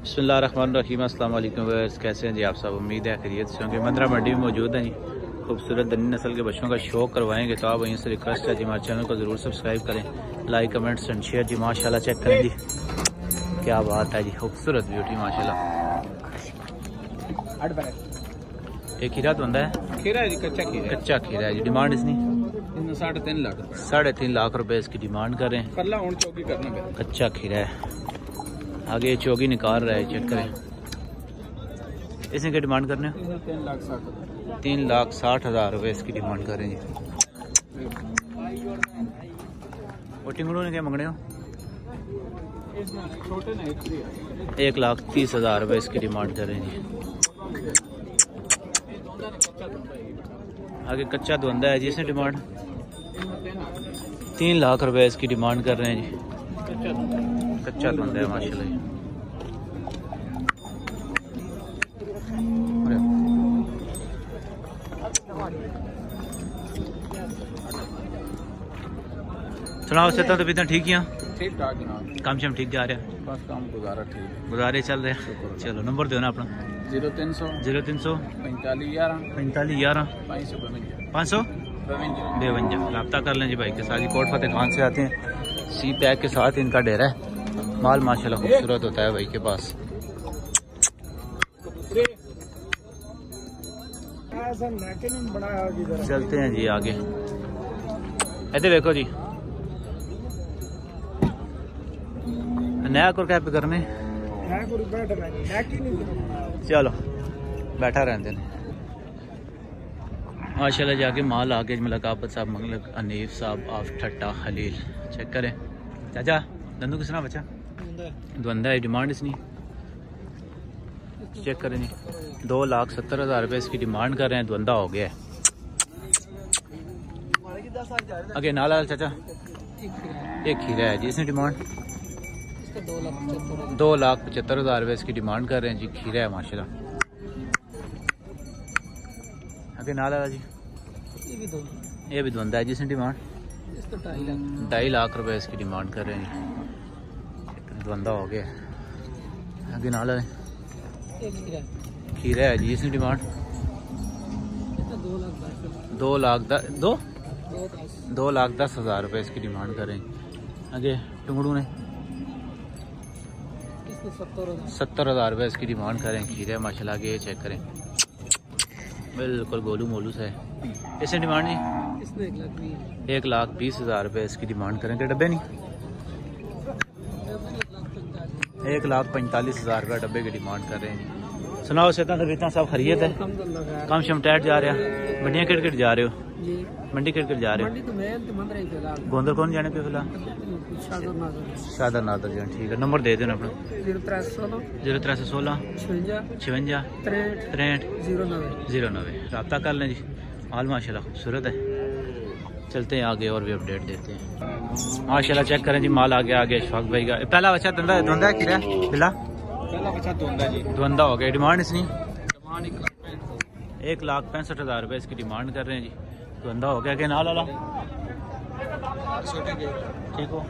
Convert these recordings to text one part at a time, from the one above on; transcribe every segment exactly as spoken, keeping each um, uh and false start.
बिस्मिल्लाहिर्रहमानिर्रहीम। अस्सलाम वालेकुम व्यूअर्स, कैसे हैं जी आप सब? उम्मीद है खैरियत से होंगे। मंदरा मंडी में मौजूद हैं जी। खूबसूरत दनी नस्ल के बच्चों का शौक करवाएंगे तो आप वहीं से रिक्वेस्ट है जी, हमारे चैनल को ज़रूर सब्सक्राइब करें, लाइक कमेंट्स एंड शेयर जी। माशाल्लाह चेक करें जी, क्या बात है जी, खूबसूरत ब्यूटी माशाल्लाह। एक खीरा तो है, खीरा है जी, कच्चा खीरा है। कच्चा खीरा है जी। डिमांड इसकी साढ़े तीन लाख रुपए साढ़े तीन लाख रुपए इसकी डिमांड कर रहे हैं। परला और चौकी करना है। कच्चा खीरा है, आगे चौकी निकाल रहा है, चेक करें। इसने क्या डिमांड करने हैं? तीन लाख साठ तीन लाख साठ हज़ार रुपये इसकी डिमांड कर रहे हैं जी। और टिंगड़ों ने क्या मंगने हो? छोटे नहीं, एक लाख तीस हज़ार रुपये इसकी डिमांड कर रहे हैं जी। आगे कच्चा धुंधा है जी, इसने डिमांड तीन लाख रुपए इसकी डिमांड कर रहे हैं जी। कच्चा धुंधा है माशाल्लाह जी। सुनाओ से तो इतना ठीक है, ठीक ठाक जनाब, काम शाम ठीक जा रहा है? बस काम गुजारा ठीक गुजारे चल रहे हैं। चलो नंबर दो ना अपना। जीरो तीन सौ जीरो तीन सौ पैंतालीस ग्यारह पैंतालीस ग्यारह पाँच सौ बवंजा पाँच सौ बेवंजा। रब्ता कर लें जी भाई के साथ। कोट फतेह खान से आते हैं, सी पैक के साथ इनका डेरा है। माल माशाल्लाह खूबसूरत होता है भाई के पास। चलते हैं जी आगे। ऐसे देखो जी, नया कर क्या पे करने, चलो बैठा रहते हैं माशाल्लाह। जाके माल आगे मुलाकात साहब मंगलक अनीफ साहब ऑफ ठट्टा खलील। चेक करें चाचा, दंदू किसना बचा द्वंदा है। डिमांड इसनी चेक करें जी, दो लाख सत्तर हज़ार रुपये इसकी डिमांड कर रहे हैं। द्वंदा हो गया है। आगे नाला चाचा एक खीरा है जी, इसने डिमांड दो लाख पचहत्तर हज़ार रुपये इसकी डिमांड कर रहे हैं जी। खीरा है माशाल्लाह। आगे नाला जी, ये भी द्वंदा है जिसने डिमांड ढाई लाख रुपए इसकी डिमांड कर रहे हैं जी। द्वंदा हो गया। आगे नाला खीरा है जी, इसकी डिमांड दो लाख दस दो दो लाख दस हज़ार रुपये इसकी डिमांड कर रहे हैं। आगे टुंगड़ू ने सत्तर हज़ार रुपये इसकी डिमांड करें। खीरे माशाल्लाह के चेक करें, बिल्कुल गोलू मोलू से है। इसने डिमांड नहीं एक लाख बीस हज़ार रुपये इसकी डिमांड करें। कि डब्बे नहीं एक लाख पैंतालीस हज़ार रुपये डब्बे की डिमांड कर रहे हैं। सुनाओ सेता इतना सब खरीद है, काम शम टाइट जा रहा है। मंडियाँ किट किट जा रहे हो? मंडी किट किट जा रहे हो? गोंदर कौन जाने पे फिलहाल? शादर नादर जान। ठीक है, नंबर दे देना अपना। जीरो त्रै सौ सोलह छवंजा त्रेंठ जीरो नब्बे। रब्ता कर लें जी। माल माशाल्लाह खूबसूरत है। चलते हैं आगे और भी अपडेट देते हैं माशाल्लाह। चेक करें जी, माल आगे आगे अशफाक भाई का पहला बच्चा धंधा धंधा है खीरा फिला द्वंदा हो गया। डिमांड इसनी एक लाख पैंसठ हज़ार रुपये इसकी डिमांड कर रहे हैं जी। द्वंदा हो गया। कि नाल वाला ठीक हो?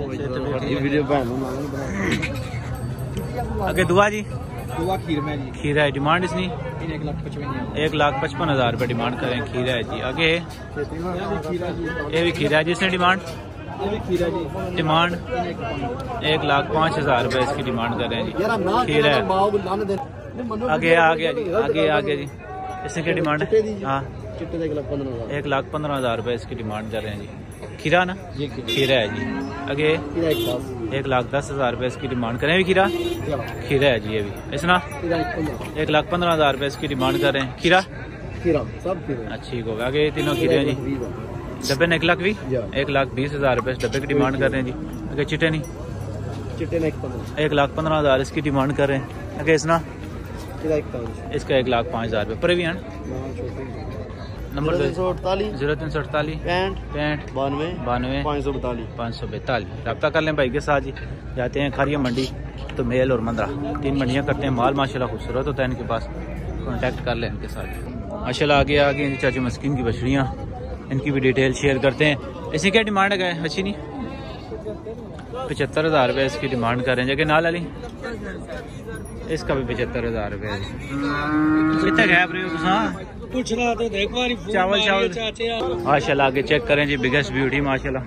आगे दुआ जी, दुआ खीर में जी। खीरा है, डिमांड इसनी एक लाख पचपन एक लाख पचपन हज़ार रुपये डिमांड करें। खीरा है जी। आगे ये भी खीरा है जिसने डिमांड डिमांड एक लाख पाँच हज़ार रुपये इसकी डिमांड कर रहे हैं जी। खीरा है। आगे आ गया जी, आगे आ गया जी। इसने क्या डिमांड है? हाँ एक लाख पंद्रह हज़ार रुपये इसकी डिमांड कर रहे हैं जी। खीरा ना जी, खीरा है जी। आगे एक लाख दस हज़ार रुपये इसकी डिमांड करें। भी खीरा खीरा है जी। ये भी इसना एक लाख पंद्रह हज़ार रुपये इसकी डिमांड कर रहे हैं। खीरा ठीक होगा। आगे तीनों खीरे हैं जी। डब्बे ने एक लाख भी एक लाख बीस हज़ार रुपये डब्बे की डिमांड कर रहे हैं जी। आगे चिट्टे नहीं एक लाख पंद्रह हज़ार इसकी डिमांड कर रहे हैं। आगे इसना इसका एक लाख पाँच हज़ार रुपये पर भी है। नंबर जीरो तीन सौ अड़तालीस पैंठ पैंठ बानवे बानवे पाँच सौ बतालीस पाँच सौ बैतालीस। रब्ता कर लें भाई के साथ जी। जाते हैं खारिया मंडी तो मेल और मंदरा तीन मंडियाँ करते हैं। माल माशाल्लाह खूबसूरत होता है इनके पास, कॉन्टैक्ट कर लें इनके साथ माशाल्लाह। आगे आगे चाचू मस्किन की बछड़ियाँ, इनकी भी डिटेल शेयर करते हैं। इसकी क्या डिमांड है? अच्छी नहीं पचहत्तर हज़ार रुपये इसकी डिमांड कर रहे हैं। जगह नाल वाली इसका भी पचहत्तर हज़ार रुपये कितने गैप रहे हो पूछ रहा था देख बारी चावल चावल माशाल्लाह। आगे चेक करें जी, बिगेस्ट ब्यूटी माशाल्लाह।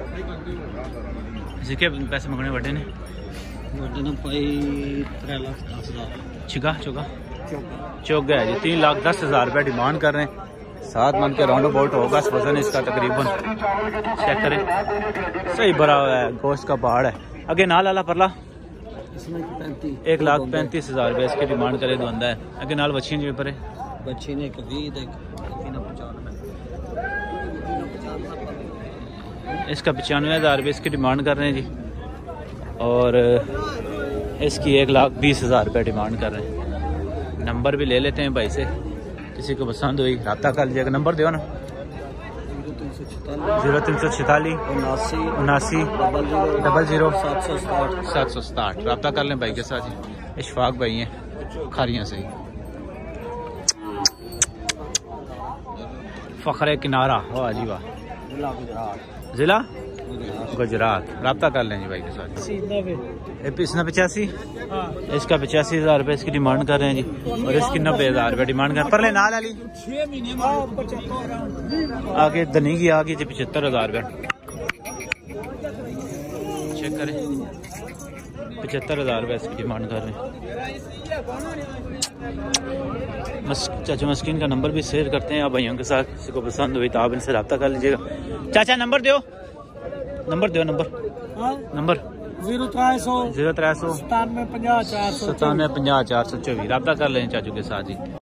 इसके पैसे मंगने बड़े ने छिका चौका चौक गया जी। तीन लाख दस हज़ार रुपये डिमांड कर रहे हैं। सात मन के राउंड अबाउट होगा वजन इसका तकरीबन। चेक करें सही भरा हुआ है, गोश्त का पहाड़ है। आगे नाल आला परला एक लाख पैंतीस हज़ार रुपये इसकी डिमांड करे दुंदा है। आगे नाल बच्ची जी पर बच्ची ने इसका पचानवे हज़ार रुपये इसकी डिमांड कर रहे हैं जी। और इसकी एक लाख बीस हज़ार रुपये डिमांड कर रहे हैं। नंबर भी ले लेते हैं भाई से, किसी को पसंद हुई रब्ता कर लीजिएगा। नंबर दो ना जीरो तीन सौ छितालीस उनासी उनासी डबल जीरो सात सौ सताहठ सात सौ सताहठ रब्ता कर लें भाई के साथ ही। इशफाक भाई हैं खारियाँ से ही। फ़ख्र किनारा वाह जी वाह, जिला गुजरात। रब्ता कर लें जी भाई के साथ। इसना पचासी इसका पचासी हज़ार रुपये इसकी डिमांड कर रहे हैं जी। और इसकी नब्बे हज़ार रुपये डिमांड कर पर ले नाल वाली आगे धनी की आगे जी पचहत्तर हज़ार रुपये। चेक करें पचहत्तर हज़ार रुपये इसकी डिमांड कर रहे हैं। मस चाचा मस्किन का नंबर भी शेयर करते हैं आप भाइयों के साथ। किसी को पसंद हुई तो आप इनसे रब्ता कर लीजिएगा। चाचा नंबर दो नंबर दो नंबर नंबर जीरो त्रै सौ जीरो त्रै सौ सतानवे पंजाह चार सौ सतानवे पंजाह चार सौ चौबीस रब्ता कर लें चाचू के साथ जी।